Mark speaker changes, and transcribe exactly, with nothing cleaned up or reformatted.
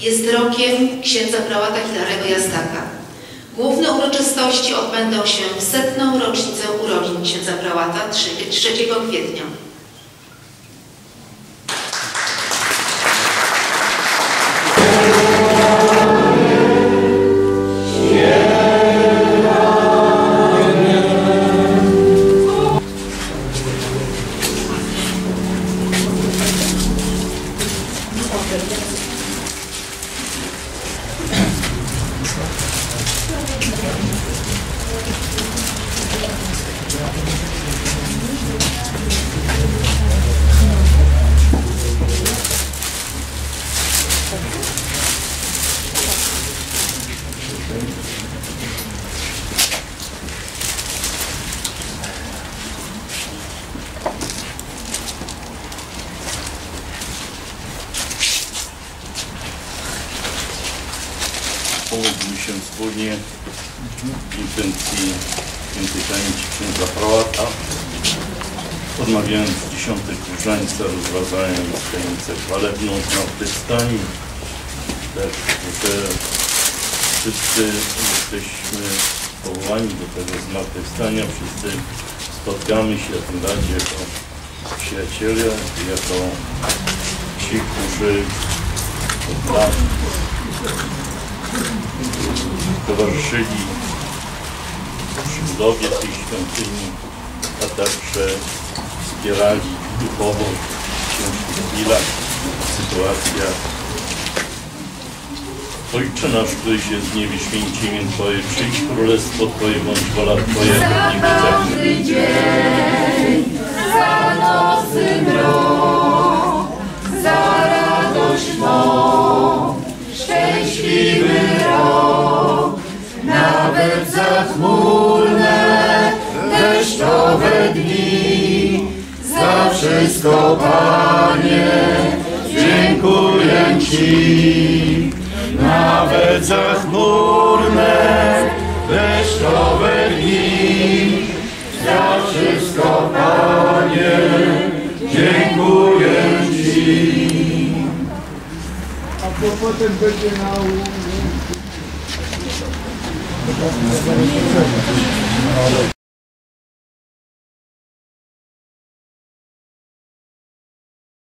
Speaker 1: jest rokiem księdza prałata Hilarego Jazdaka. Główne uroczystości odbędą się w setną rocznicę urodzin księdza prałata trzeciego kwietnia.
Speaker 2: Pomódlmy się wspólnie w intencji świętej pamięci księdza prałata, odmawiając dziesiątek różańca, rozważając tajemnicę chwalebną zmartwychwstania. Tak, że wszyscy jesteśmy powołani do tego zmartwychwstania, wszyscy spotkamy się tym bardziej jako przyjaciele, jako ci, którzy od lat towarzyszyli przy budowie tej świątyni, a także wspierali duchowo w ciężkich chwilach, sytuacjach. Ojcze nasz, któryś jest w niebie, święci imię Twoje, przyjdź królestwo Twoje, bądź wola Twoja, jak w niebie, tak w ziemi.
Speaker 3: Dzień, za nocy mrok, za radość mą, szczęśliwy rok, nawet za chmurne, deszczowe dni, za wszystko, Panie, dziękuję Ci. Nawet za chmurne, deszczowe dni, za wszystko, Panie, dziękuję Ci.
Speaker 4: A to potem będzie na